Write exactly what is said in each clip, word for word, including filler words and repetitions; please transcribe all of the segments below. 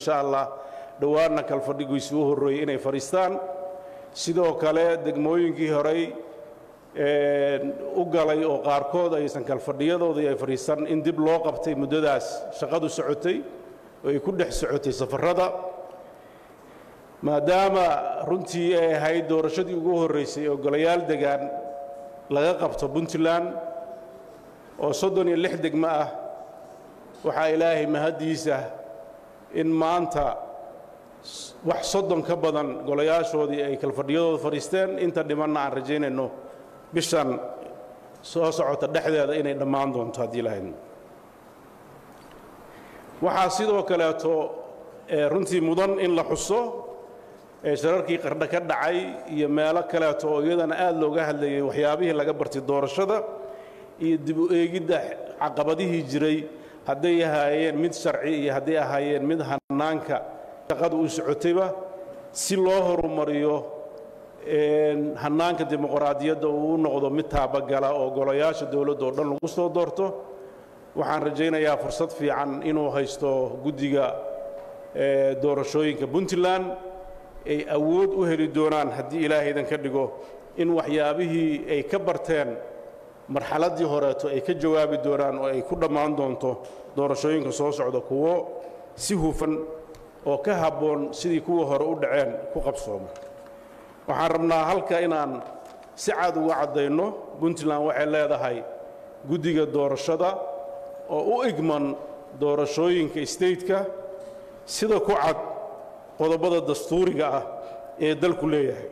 insha allah dhawaana kal fadhigiisu u horeeyay inay fariistaan sidoo kale degmooyinkii horey u galay oo qaarkood aysan kal fadhiyadooda ay fariisan in dib loo qabtay muddadaas shaqadu socotay oo ay ku dhex socotay safarada maadaama runtii ay ahayd doorashadii ugu horeysay oo golayaal degaan laga qabto Puntland oo soddon iyo lix degmo ah waxaa ilaahay mahadiisa in maanta wax soddon ka badan golayaashoodii ay kal fadhiyadooda fariisteen inta dhimanna aan rajaynayno bishan soo socota dhexdeeda inay dhammaan doonto haddii lahayn waxaa sidoo kaleeto runtii mudan in la xuso shirarkii qardha ka dhacay iyo meelo kaleeto oo iyadana aad looga hadlayay waxyaabihii laga bartay doorashada iyo dib u eegidda caqabadihii jiray hadday ahaayeen mid sharci iyo hadday ahaayeen mid hanaanka shaqada u socotayba si loo horumariyo hanaanka dimuqraadiyadda uu noqdo mid taabagala oo golayaasha dawladda oo dhan lagu soo doorto waxaan rajaynayaa fursad fiican inuu haysto guddiga doorashooyinka Puntland ay awood u heli doonaan haddii ilaahay idan ka dhigo in waxyaabihii ay ka barteen marxaladii horeeto ay ka jawaabi doonaan oo ay ku dhammaan doonto doorashooyinka soo socda kuwo si hufan oo ka habboon sidii kuwa hore u dhaceen ku qabsoomo waxaan rabnaa halka inaan si cad uga caddayno Puntland waxay leedahay guddiga doorashada oo u igman doorashooyinka state-ka sida ku cad qodobada dastuuriga ah ee dalku leeyahay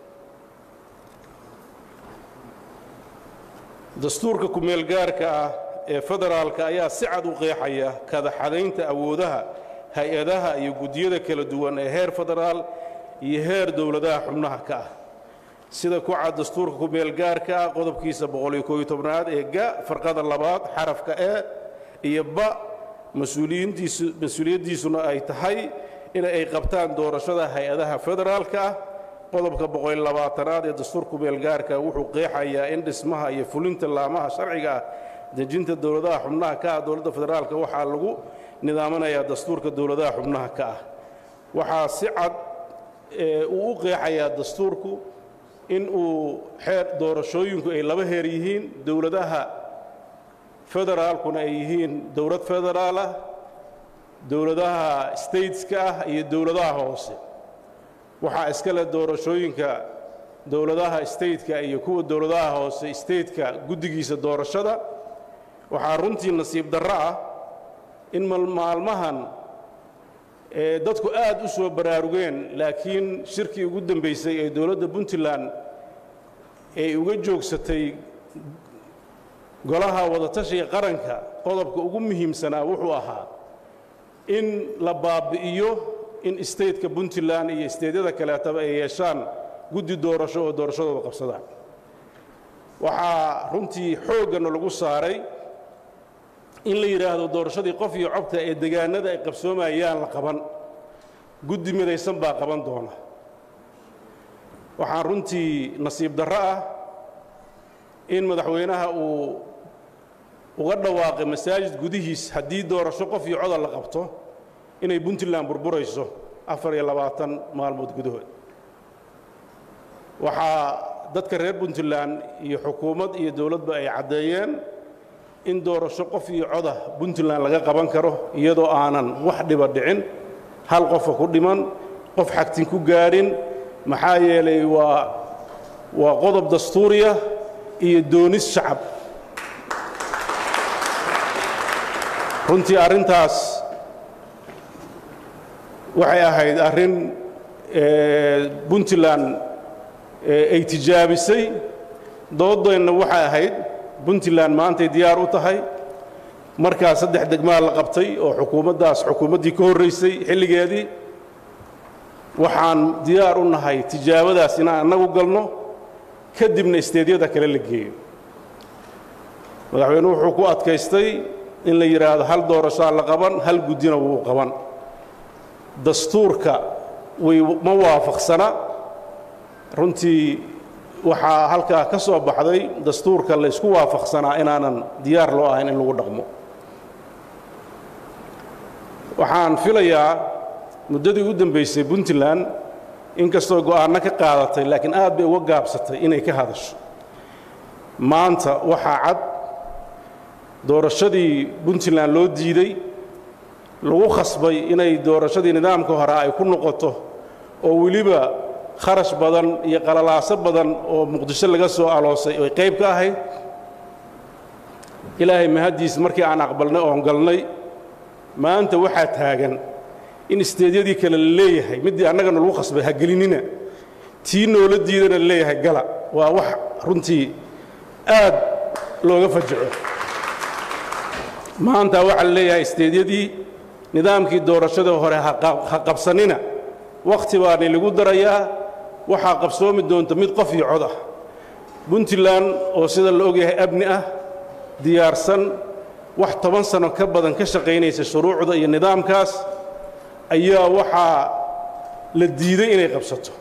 dastuurka ku meel gaarka ah ee federaalka ayaa si cad u qeexaya kada xadaynta awoodaha hay-adaha iyo guddiyada kala duwan ee heer federaal iyo heer dawladaha xubnaha ka ah sida ku cad dastuurka ku meel gaarka ah qodobkiisa boqol iyo koob iyo tobnaad ee ga farqada labaad xarafka e iyo ba mas'uuliyadiisu mas'uuliyadiisuna ay tahay in ay qabtaan doorashada hay-adaha federaalka ah qodobka boqol iyo labaatanaad ee dastuurka meel gaarka wuxuu qeexayaa in dhismaha iyo fulinta laamaha sharciga ah dejinta dawladaha xubnaha ka ah dawladda federaalka waxaa lagu nidaamanayaa dastuurka dawladaha xubnaha ka ah waxaa si cad uu u qeexayaa dastuurku in uu xeer doorashooyinku ay laba heer yihiin dawladaha federaalkuna ay yihiin dawlad federaal ah dawladaha stateska ah iyo dawladaha hoose waxaa iska leh doorashooyinka dawladaha stateka iyo kuwa dawladaha hoose stateka guddigiisa doorashada waxaa runtii nasiib darro ah in maalmahan dadku aad u soo baraarugeen laakiin shirkii ugu dambaysay ee dawladda Puntland ay uga joogsatay golaha wadatashiga qaranka qodobka ugu muhiimsanaa wuxuu ahaa in la baabi'iyo in stateka Puntland iyo stateyada kaleetaba ay yeeshaan guddi doorasho oo doorashadooda qabsadaan waxaa runtii xooggan lagu saaray in la yiraahdo doorashadii qof iyo codka ee deegaanada ay qabsoomayaan la qaban guddi midaysan baa qaban doona waxaan runtii nasiib darro ah in madaxweynaha uu uga dhawaaqay masaajid gudihiis haddii doorasho qof iyo cod la qabto inay Puntland burburayso afar iyo labaatan maalmood gudahood waxaa dadka reer Puntland iyo xukuumad iyo dawladba ay cadeeyeen in doorasho qof iyo coda Puntland laga qaban karo iyadoo aanan wax dhiba dhicin hal qof ku dhiman qof xagtin ku gaarin maxaa yeelay waa waa qodob dastuuriya iyo doonis shacab runtii arrintaas waxay ahayd arrin Puntland ay tijaabisay doodayna waxay ahayd Puntland maanta diyaar u tahay markaa saddex degmaal la qabtay oo xukuumaddaas xukuumaddii ka horeysay xilligeedii waxaan diyaar u nahay tijaabadaas inaan anagu galno kadibna isteedyada kale la geeyo madaxweynuhu wuxuu ku adkaystay in la yiraahdo hal doorasho la qaban hal gudina wuu qaban dastuurka way ma waafaqsana runtii waxaa halkaa ka soo baxday dastuurka la isku waafaqsanaa inaanan diyaar loo ahayn in lagu dhaqmo waxaan filayaa muddadii u dambeysay Puntland inkastoo go'aano ka qaadatay laakiin aad bay uga gaabsatay inay ka hadasho maanta waxa cad doorashadii Puntland loo diiday lagu khasbay inay doorashadii nidaamka hore ay ku noqoto oo waliba kharash badan iyo qalalaaso badan oo muqdisho laga soo aloosay oo qayb ka ahayd ilaahay mahadiis markii aan aqbalnay oo galnay maanta waxa taagan in isteediyadii kale leeyahay midii annagana lagu khasbay ha gelinina tii noola diidana leeyahay gala waa wax runtii aad looga fajaco maanta waxa leeyahay isteediyadii nidaamkii doorashada hore ha qabsanina waqti baan lagu darayaa waxa qabsoomi doonta mid qof iyo cod ah Puntland oo sida la ogyahay abni ah diyaarsan wax toban sano ka badan ka shaqeynaysa shuruucda iyo nidaamkaas ayaa waxa la diiday inay qabsato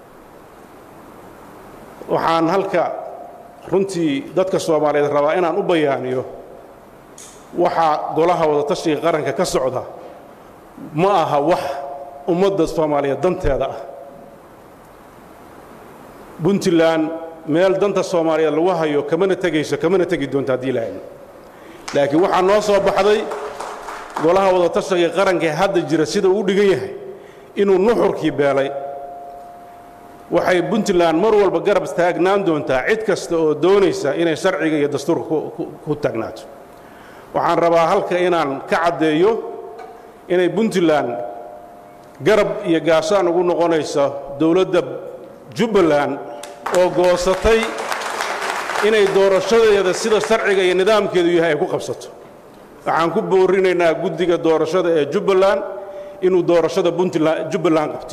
waxaan halka runtii dadka Soomaaliyeed rabaa inaan u bayaaniyo waxa golaha wada tashiga qaranka ka socda ma aha wax ummadda Soomaaliyeed danteeda ah Puntland meel danta Soomaaliyeed lagu hayo kamana tagayso kamana tagi doonta hadii laayn laakiin waxa noo soo baxday golaha wada tashiga qaranka hadda jira sida uu dhigan yahay inuu nuxurkii beelay waxay Puntland mar walba garab taagnaan doontaa cid kasta oo doonaysa inay sharciga iyo dastuurka ku taagnaato waxaan rabaa halka inaan ka cadeeyo inay Puntland garab iyo gaashaan ugu noqonayso dawladda Jubbaland oo goosatay inay doorashadeeda sida sharciga iyo nidaamkeedu yahay ay ku qabsato waxaan ku boorinaynaa guddiga doorashada ee Jubbaland inuu doorashada Puntland Jubbaland qabto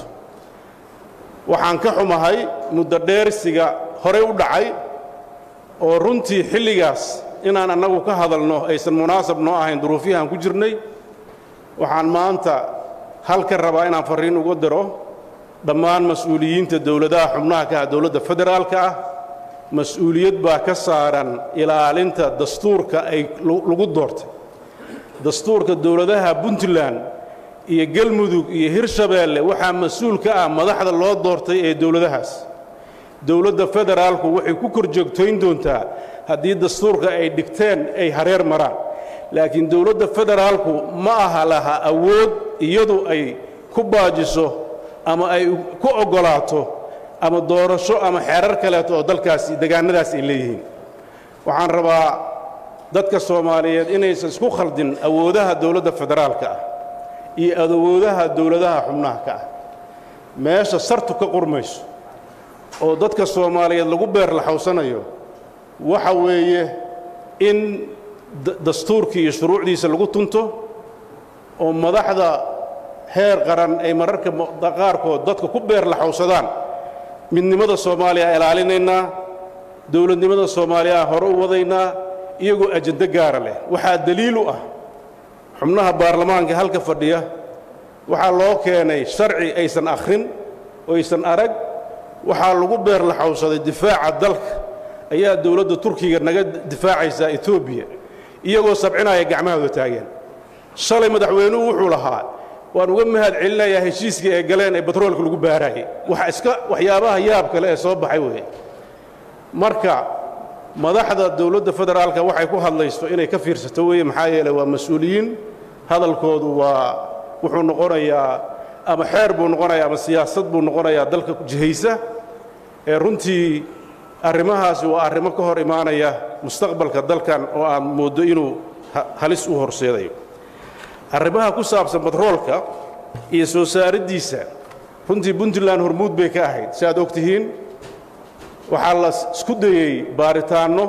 waxaan ka xumahay muddo dheersiga hore u dhacay oo runtii xilligaas inaan anagu ka hadalno aysan munaasab noo ahayn duruufiyahan ku jirnay waxaan maanta halka rabaa inaan fariin ugu diro dhammaan mas'uuliyiinta dawladaha xubnaha ka dawladda federaalka ah mas'uuliyad baa ka saaran ilaalinta dastuurka ay lagu doortay dastuurka dawladaha Puntland iyo Galmudug iyo Hirshabeelle waxa mas'uul ka ah madaxda loo doortay ee dawladahaas dawladda federaalku waxay ku korjoogtayn doontaa haddii dastuurka ay dhigteen ay hareer maraan laakiin dawladda federaalku ma aha laha awood iyadu ay ku baajiso ama ay ku ogolaato ama doorasho ama xeerar kale oo dalkaasi deegaanadaas ay leeyihiin waxaan rabaa dadka Soomaaliyeed inaysan isku khaldin awoodaha dawladda federaalka ah iyo awoodaha dawladaha xubnaha ka ah meesha sartu ka qurmayso oo dadka Soomaaliyeed lagu beer la xawsanayo waxa weeye in dastuurkii iyo shuruucdiisa lagu tunto oo madaxda heer qaran ay mararka qaarkood dadka ku beer la xawsadaan midnimada Soomaaliya ilaalinayna dawladnimada Soomaaliya hore u wadaynaa iyagoo ajenda gaar leh waxa daliil u ah xubnaha baarlamaanka halka fadhiya waxa loo keenay sharci aysan akhrin oo aysan arag waxa lagu beer la xawsaday difaaca dalka ayaa dawladda Turkiga naga difaacaysa Ethiopia iyagoo sabcinaya gacmahooda taagan shalay madaxweynuhu wuxuu lahaa waan uga mahad celinayaa heshiiska ee galeen ee batroolka lagu baarayay waxa iska waxyaabaha yaab kale ee soo baxay weey marka madaxda dawladda federaalka waxay ku hadlayso inay ka fiirsato weey maxaa yeelay waa mas'uuliyiin hadalkoodu waa wuxuu noqonayaa ama xeer buu noqonayaa ama siyaasad buu noqonayaa dalka jihaysa ee runtii arrimahaasi waa arrimo ka hor imaanaya mustaqbalka dalkan oo aan moodo inuu halis u horseedayo arrimaha ku saabsan batroolka iyo soo saaridiisa runtii Puntland hormuud bay ka ahayd si aad ogtihiin waxaa la isku dayay baaritaano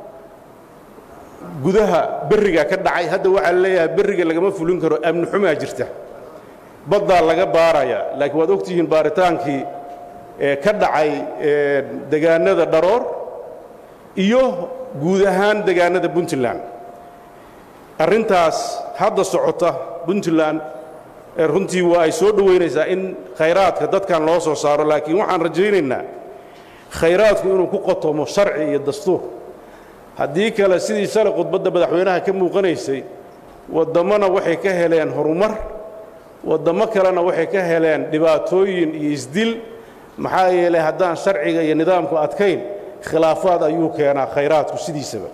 gudaha bariga ka dhacay hadda waxa la leeyahay bariga lagama fulin karo amni xumaa jirta badda laga baaraya laakiin waad ogtihiin baaritaankii ee ka dhacay deegaanada Dharoor iyo guud ahaan deegaanada Puntland arrintaas hadda socota Puntland ee runtii waa ay soo dhaweynaysaa in khayraadka dadkan loo soo saaro laakiin waxaan rajaynaynaa khayraadku inuu ku qotomo sharci iyo dastuur haddii kale sidii shalay khudbadda madaxweynaha ka muuqanaysay wadamana waxay ka heleen horumar wadamo kalena waxay ka heleen dhibaatooyin iyo isdil maxaa yeelay haddaan sharciga iyo nidaamku adkayn khilaafaad ayuu keenaa khayraadku sidiisaba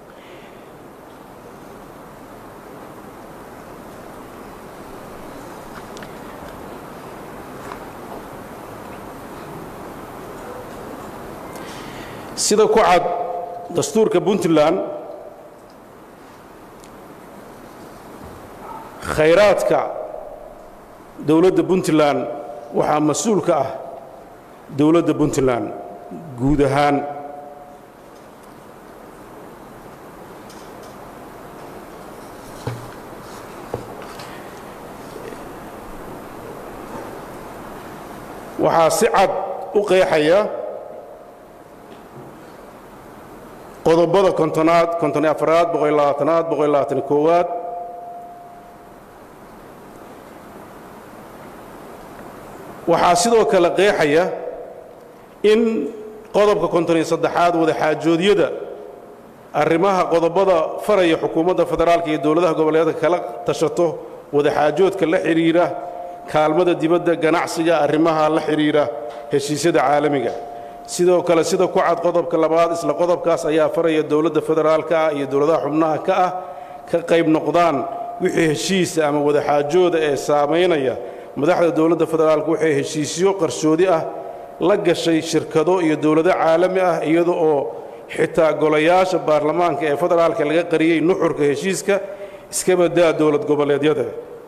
sida ku cad dastuurka Puntland khayraadka dawladda Puntland waxaa mas'uul ka ah dawladda Puntland guud ahaan waxaa si cad u qeexaya qodobada kontonaad konton iyo afaraad boqol iyo labaatanaad boqol iyo labaatan iyo koowaad waxaa sidoo kale qeexaya in qodobka konton iyo saddexaad wada xaajoodyada arrimaha qodobada faraya xukuumadda federaalka iyo dawladaha goboleedka kala tashato wada xaajoodka la xiriira kaalmada dibadda ganacsiga arrimaha la xiriira heshiisyada caalamiga sidoo kale sida ku cad qodobka labaad isla qodobkaas ayaa faraya dawladda federaalka iyo dawladaha xubnaha ka ah ka qayb noqdaan wixii heshiis ama wada xaajooda ee saameynaya madaxda dawladda federaalka waxay heshiisyo qarsoodi ah la gashay shirkado iyo dawlado caalami ah iyada oo xitaa golayaasha baarlamaanka ee federaalka laga qariyay nuxurka heshiiska iska badaa dawlad goboleedyada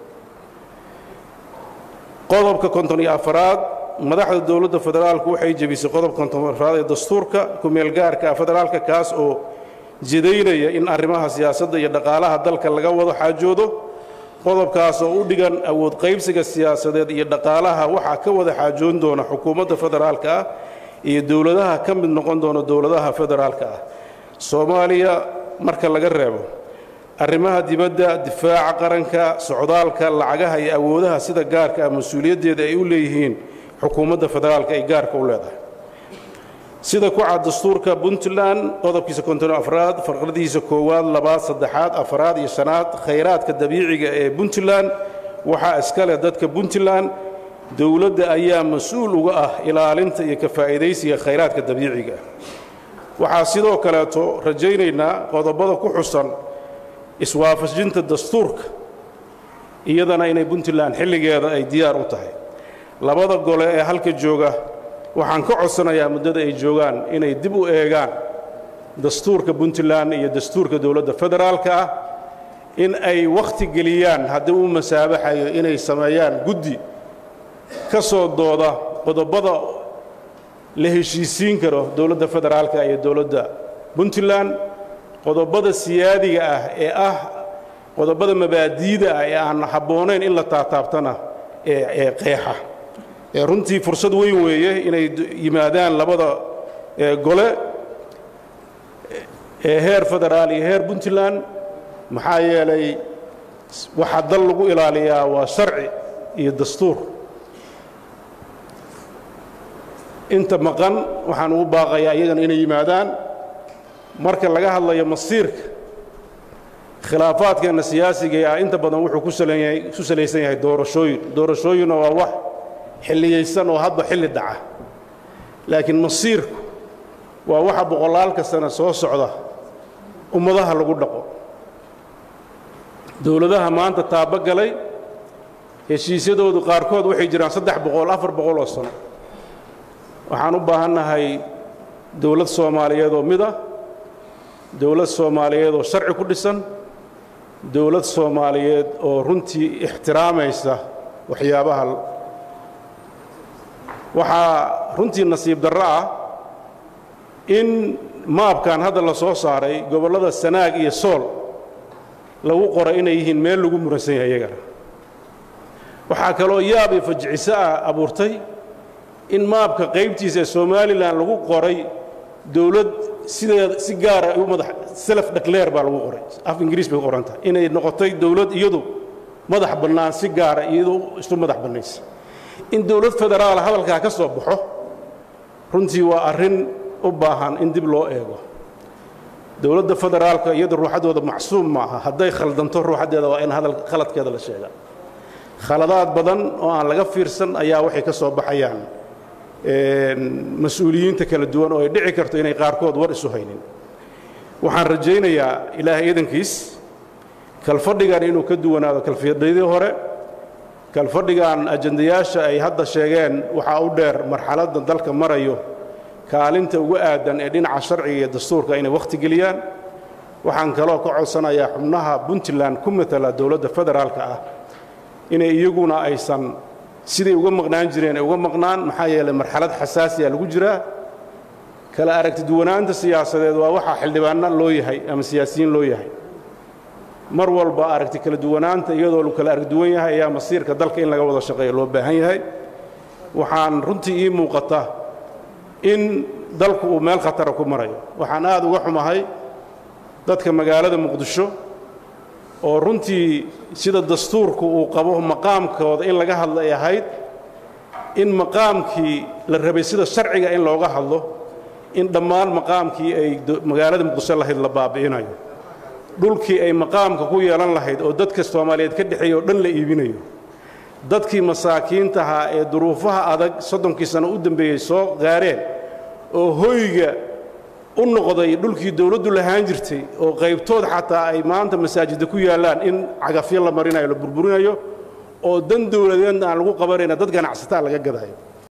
qodobka konton iyo afaraad madaxda dawladda federaalku waxay jabisay qodobka konton iyo afaraad ee dastuurka ku meel gaarka federaalka kaas oo jidaynaya in arrimaha siyaasadda iyo dhaqaalaha dalka laga wada xaajoodo qodobkaas oo u dhigan awood qaybsiga siyaasadeed iyo dhaqaalaha waxa ka wada xaajoon doona xukuumadda federaalka iyo dawladaha ka mid noqon doona dawladaha federaalka ah Soomaaliya marka laga reebo arrimaha dibadda difaaca qaranka socdaalka lacagaha iyo awoodaha sida gaarka ah mas'uuliyadeeda ay u leeyihiin xukuumadda federaalka ay gaarka u leedahay sida ku cad dastuurka Puntland qodobkiisa konton iyo afaraad farqadiisa koowaad labaad saddexaad afaraad iyo shanaad khayraadka dabiiciga ee Puntland waxa iska leh dadka Puntland dawladda ayaa mas'uul uga ah ilaalinta iyo ka faa'iideysiga khayraadka dabiiciga waxa sidoo kale to rajaynaynaa qodobada ku xusan iswaafajinta dastuurka iyadana inay Puntland xilligeeda ay diyaar u tahay labada gole ee halka jooga waxaan ka codsanayaa muddada ay joogaan inay dib u eegaan dastuurka Puntland iyo dastuurka dawladda federaalka ah in ay waqti geliyaan haddii uu masaabaxayo inay sameeyaan guddi ka soo dooda qodobada la heshiisiin karo dawladda federaalka iyo dawladda Puntland qodobada siyaadiga ah ee ah qodobada mabaadiida ah ee aan habboonayn in la taataabtana ee ee qeexa ee runtii fursad weyn weeye inay yimaadaan labada gole ee heer federaal iyo heer Puntland maxaa yeelay waxa dal lagu ilaaliyaa waa sharci iyo dastuur inta maqan waxaan ugu baaqayaa iyagana inay yimaadaan marka laga hadlayo masiirka khilaafaadkeena siyaasiga ah inta badan wuxuu ku saleeyay ku saleysan yahay doorashooyin doorashooyina waa wax xilliyeysan oo hadba xilli dhaca laakiin masiirku waa waxa boqolaalka sano soo socda ummadaha lagu dhaqo dawladaha maanta taaba galay heshiisyadoodu qaarkood waxay jiraan saddex boqol afar boqol oo sano waxaan u baahanahay dawlad Soomaaliyeed oo mid ah dawlad Soomaaliyeed oo sharci ku dhisan dawlad Soomaaliyeed oo runtii ixtiraamaysa waxyaabaha waxa runtii nasiib darro ah in maabkan hadda la soo saaray gobolada Sanaag iyo Sool lagu qoray inay yihiin meel lagu muransan yahay iyaga waxa kale oo yaab iyo fajciisa abuurtay in maabka qaybtiisa Somaliland lagu qoray dawlad sida si gaar ah u madax self declare baa lagu qoray af Ingiriis bay qoranta inay noqotay dawlad iyadu madax bannaan si gaar ah iyadu isu madax bannaysa in dawlad federaal hadalka ka soo baxo runtii waa arrin u baahan in dib loo eego dawladda federaalka iyadu ruuxadooda macsuum ma aha hadday khaldanto ruuxadeeda waa in hadal khaladkeeda la sheegaa khaladaad badan oo aan laga fiirsan ayaa waxay ka soo baxayaan mas-uuliyiinta kala duwan oo ay dhici karto inay qaarkood war isu haynin waxaan rajaynayaa ilaahay idankiis kalfadhigan inuu ka duwanaado kalfadhiyadii hore kalfadhigan ajandayaasha ay hadda sheegeen waxaa u dheer marxaladda dalka marayo kaalinta ugu aadan ee dhinaca sharciga iyo dastuurka inay wakhti geliyaan waxaan kaloo ka codsanayaa xubnaha puntland ku matala dowladda federaalka ah inay iyaguna aysan siday uga maqnaan jireen ay uga maqnaan maxaa yeelay marxalad xasaasiya lagu jiraa kala aragti duwanaanta siyaasadeed waa waxa xildhibaanna loo yahay ama siyaasiyiin loo yahay mar walba aragti kala duwanaanta iyadoo lagu kala arag duwan yahay ayaa masiirka dalka in laga wada shaqeeyo loo baahan yahay waxaan runtii ii muuqata in dalku uu meel khatara ku marayo waxaan aad uga xumahay dadka magaalada muqdisho oo runtii sida dastuurku uu qabo maqaamkooda in laga hadlo ay ahayd in maqaamkii la rabay sida sharciga in looga hadlo in dhammaan maqaamkii ay magaalada muqdisho lahayd la baabi'inayo dhulkii ay maqaamka ku yeelan lahayd oo dadka Soomaaliyeed ka dhixay oo dhan la iibinayo dadkii masaakiinta ahaa ee duruufaha adag soddonkii sano u dambeeyay soo gaareen oo hoyga u noqday dhulkii dawladdu lahaan jirtay oo qaybtood xataa ay maanta masaajidda ku yaalaan in cagafyo la marinayo la burburinayo oo dan dawladeedna aan lagu qabanayna dad ganacsataa laga gadayo